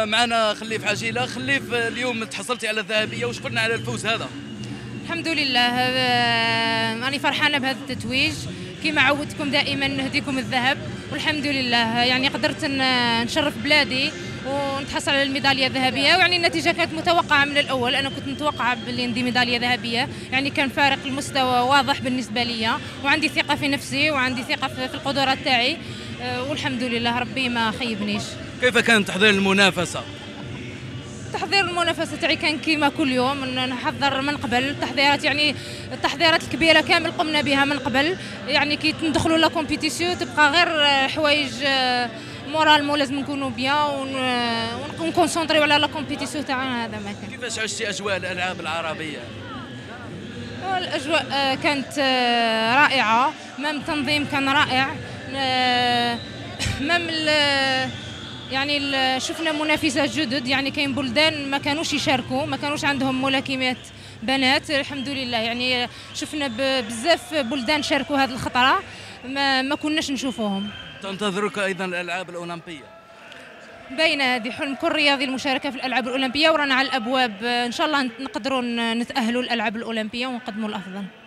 معنا خليف عجيله. خليف، اليوم تحصلتي على الذهبيه، وش قلنا على الفوز هذا؟ الحمد لله. راني فرحانه بهذا التتويج. كما عودتكم دائما نهديكم الذهب، والحمد لله يعني قدرت نشرف بلادي ونتحصل على الميداليه الذهبيه. ويعني النتيجه كانت متوقعه من الاول، انا كنت متوقعه باللي ندي ميداليه ذهبيه، يعني كان فارق المستوى واضح بالنسبه لي، وعندي ثقه في نفسي وعندي ثقه في القدرات تاعي، والحمد لله ربي ما خيبنيش. كيف كان تحضير المنافسه؟ تحضير المنافسه تاعي كان كيما كل يوم، نحضر من قبل التحضيرات، يعني التحضيرات الكبيره كامل قمنا بها من قبل. يعني كي ندخلوا لا كومبيتيسيون تبقى غير حوايج مورالمون لازم نكونوا بيان ونكونسونطريو على لا كومبيتيسيون تاعنا. هذا ما كان. كيفاش عشتي اجواء الالعاب العربيه؟ الاجواء كانت رائعه، مام التنظيم كان رائع، مام يعني شفنا منافسات جدد، يعني كاين بلدان ما كانوش يشاركوا، ما كانوش عندهم ملاكمات بنات. الحمد لله يعني شفنا بزاف بلدان شاركوا هذه الخطره ما كناش نشوفوهم. تنتظرك ايضا الالعاب الاولمبيه؟ باينه هذه حلم كل رياضي المشاركه في الالعاب الاولمبيه، ورانا على الابواب ان شاء الله نقدروا نتاهلوا للالعاب الاولمبيه ونقدموا الافضل.